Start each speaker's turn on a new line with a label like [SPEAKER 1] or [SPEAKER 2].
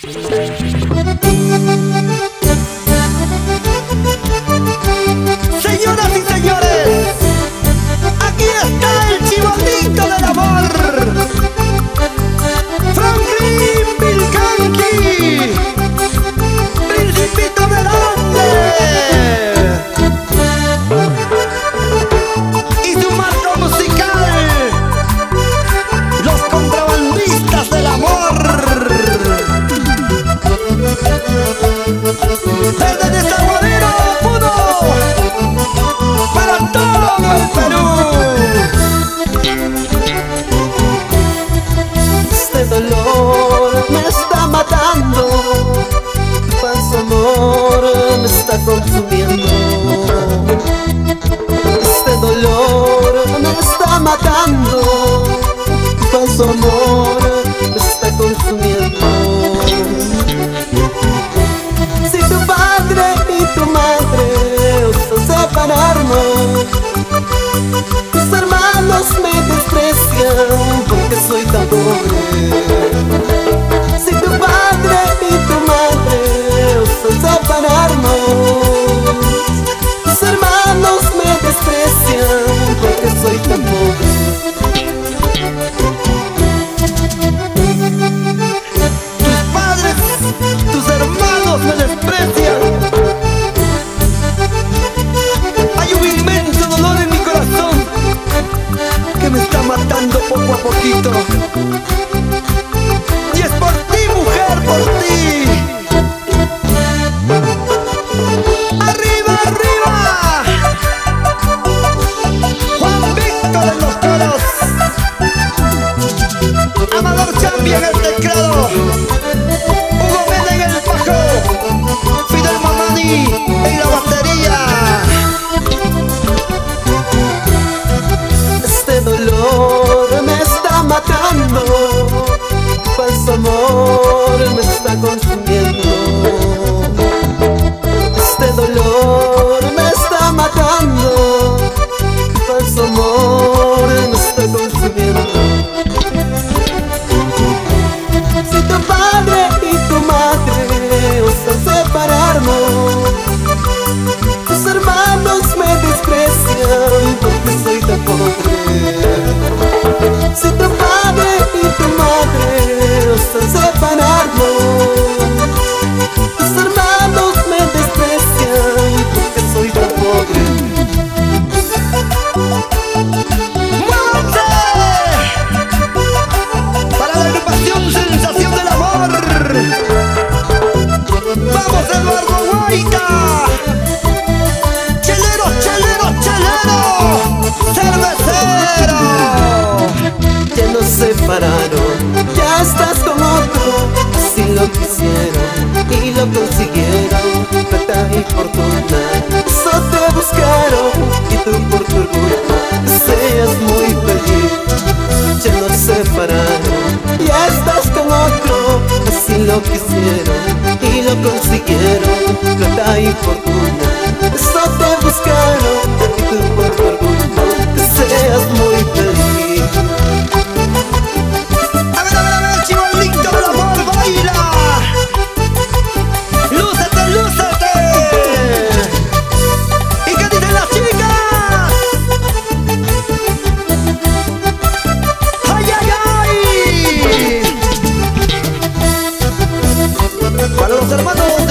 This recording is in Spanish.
[SPEAKER 1] Señoras y señores, aquí está el chibolito del amor, Franklin Vilcanqui, Principito del Ande, y su marco musical, Los Contrabandistas del Amor. Desde Desaguadero, Puno, para todo el Perú.
[SPEAKER 2] Este dolor me está matando, falso amor me está consumiendo. Este dolor me está matando, falso amor me está consumiendo. Si tu padre y tu madre osan separarnos, tus hermanos me desprecian porque soy tan pobre. Si tu padre y tu madre osan separarnos, tus hermanos me desprecian porque soy tan pobre.
[SPEAKER 1] Tus padres, tus hermanos me desprecian. Hay un inmenso dolor en mi corazón que me está matando poco a poquito. Y es por ti, mujer, por ti. ¡Arriba, arriba! Juan Víctor en los coros, Amador Chambi en el teclado, Hugo Mena en el bajo, Fidel Mamani en la batería.
[SPEAKER 2] Este dolor me está matando, falso amor me está consumiendo. Este dolor me está matando, falso amor me está consumiendo. Si tu padre y tu madre osan separarnos, tus hermanos me desprecian porque soy tan pobre. Si tu padre y tu madre osan separarnos, tus hermanos me desprecian porque soy tan pobre.
[SPEAKER 1] ¡Muévanse! Para la agrupación Sensación del Amor. ¡Vamos, Eduardo Guaita! ¡Chelero, chelero, chelero! ¡Cervecero!
[SPEAKER 2] Ya nos separaron, ya estás con otro. Si lo quisieron y lo consiguieron, plata y fortuna, eso te buscaron. Y tú por tu orgullo seas muy feliz. Ya nos separaron, ya estás con otro. Si lo quisieron y lo consiguieron, plata y fortuna, eso te buscaron. Y tú por tu orgullo seas muy feliz.
[SPEAKER 1] A ver, chibolito del amor, baila. ¡Lúcete, lúcete! ¿Y qué dicen las chicas? ¡Ay, ay, ay! Para los hermanos